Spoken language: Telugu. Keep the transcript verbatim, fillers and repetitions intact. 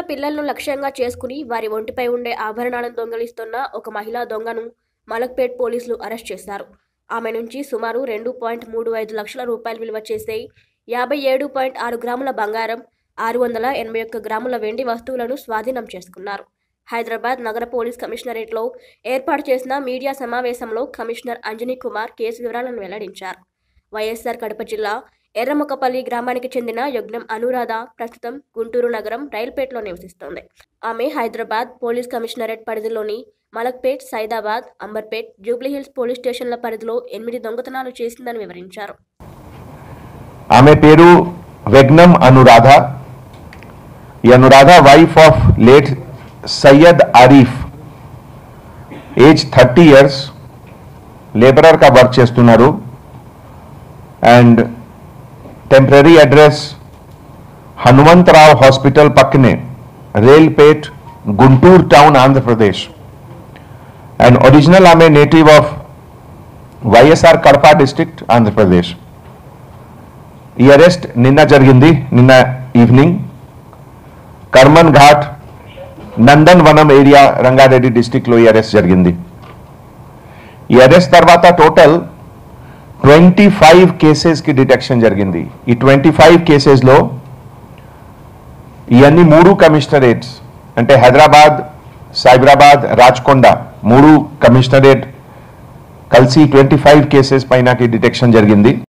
పిల్లలను లక్ష్యంగా చేసుకుని వారి ఒంటిపై ఉండే ఆభరణాలను దొంగిలిస్తున్న ఒక మహిళా దొంగను మలక్పేట్ పోలీసులు అరెస్ట్ చేశారు. ఆమె నుంచి సుమారు రెండు పాయింట్ మూడు ఐదు లక్షల రూపాయలు విలువ చేసే యాభై ఏడు పాయింట్ ఆరు గ్రాముల బంగారం, ఆరు వందల ఎనభై ఒక్క గ్రాముల వెండి వస్తువులను స్వాధీనం చేసుకున్నారు. హైదరాబాద్ నగర పోలీస్ కమిషనరేట్లో ఏర్పాటు చేసిన మీడియా సమావేశంలో కమిషనర్ అంజనీ కుమార్ కేసు వివరాలను వెల్లడించారు. వైఎస్ఆర్ కడప జిల్లా ఎర్రముకపల్లి గ్రామానికి చెందిన యజ్ఞం అనురాధ ప్రస్తుతం గుంటూరు నగరం రైల్పేట్లో నివసిస్తోంది. ఆమె హైదరాబాద్ పోలీస్ కమిషనరేట్ పరిధిలోని మలక్పేట్, సైదాబాద్, అంబర్పేట్, జూబ్లీహిల్స్ పోలీస్ స్టేషన్ల పరిధిలో ఎనిమిది దొంగతనాలు చేసిందని వివరించారు. ఆమె పేరు యజ్ఞం అనురాధ. ఈ Anuradha wife of late Syed Arif, age thirty years, labourer గా వర్క్ చేస్తున్నారు. And temporary address Hanumantharao hospital పక్కనే, Railpet, Guntur town, Andhra Pradesh. And original ఆమె native of YSR Kadapa district, Andhra Pradesh. ఈ అరెస్ట్ నిన్న జరిగింది. నిన్న ఈవినింగ్ కర్మన్ ఘాట్, నందన్ వనం ఏరియా, రంగారెడ్డి డిస్ట్రిక్ట్లో ఈ అరెస్ట్ జరిగింది. ఈ అరెస్ట్ తర్వాత టోటల్ ట్వంటీ ఫైవ్ కేసెస్ కి డిటెక్షన్ జరిగింది. ఈ ట్వంటీ ఫైవ్ కేసెస్లో ఇవన్నీ మూడు కమిషనరేట్స్ అంటే హైదరాబాద్, సైబరాబాద్, రాచకొండ మూడు కమిషనరేట్ కలిసి ట్వంటీ ఫైవ్ కేసెస్ పైన డిటెక్షన్ జరిగింది.